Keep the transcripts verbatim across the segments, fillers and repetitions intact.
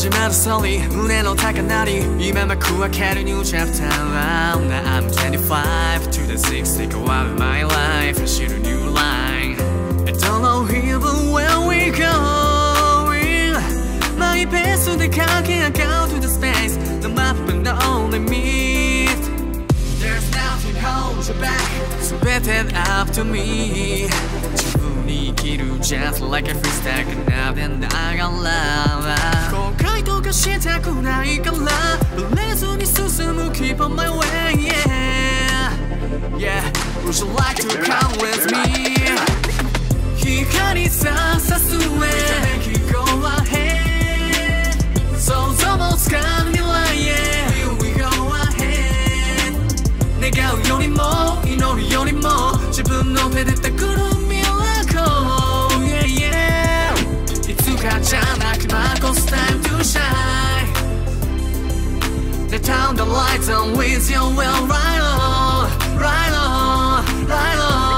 まるストーリー胸の高鳴り今幕開ける New Chapter Now I'm twenty-five to the six take a while in my life 走る New Line I don't know even where we going マイペースで駆け上がる to the space The map and the only meet There's nothing hold you back 全て up to me 自分に生きる Just like a freestyle 奏でながら後悔とかしたくないからブレずに進む Keep on my way Yeah Yeah Would you like to come with me 光ささす上 Go ahead 想像もつかぬ未来へ Here we go ahead 願うよりも祈るよりも自分の手でたくるミラクル Yeah yeah いつかじゃなく Makoto's time to shine They turn the lights on with your will right on Right on Right on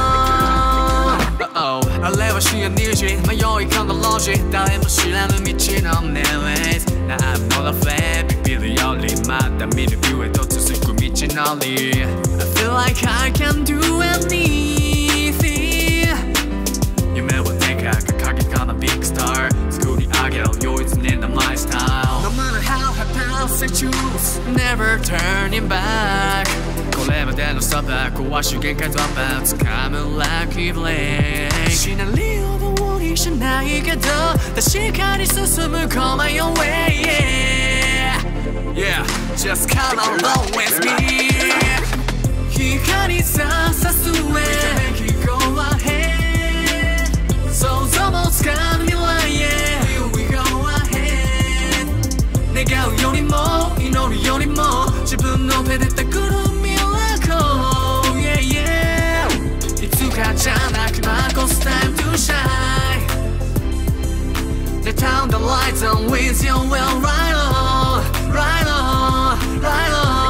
Uh oh あれは深夜にじ迷い込んだ路地誰も知らぬ道の Neways Now I'm not afraid ビビるよりまだ見るビューへと続く道のり I feel like I can do anything 夢はでかく鍵かなビッグスター作り上げろ唯一ねなマイスタイル No matter how hard paths I choose Never turning back これまでのストップ壊し限界突破掴む Lucky Blade シナリオ通りじゃないけど確かに進む Call my own way Yeah Yeah Just come along with me 光ささす上 Go ahead 想像もつかぬ未来へ Here we go ahead 願うよりも祈るよりも自分の手でたくるミラクル Yeah yeah いつかじゃなく Makoto's time to shine They turn the lights on with your will right on Right on Right on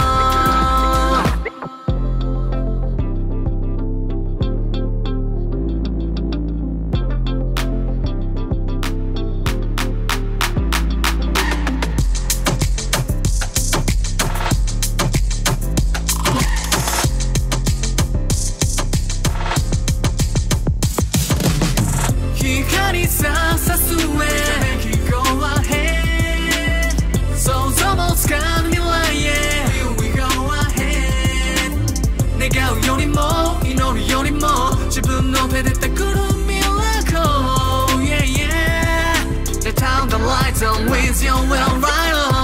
光ささす上 Go ahead 想像もつかぬ未来へ Here we go ahead 願うよりも祈るよりも自分の手でたくるミラクル Yeah yeah They turn the lights on with your will right on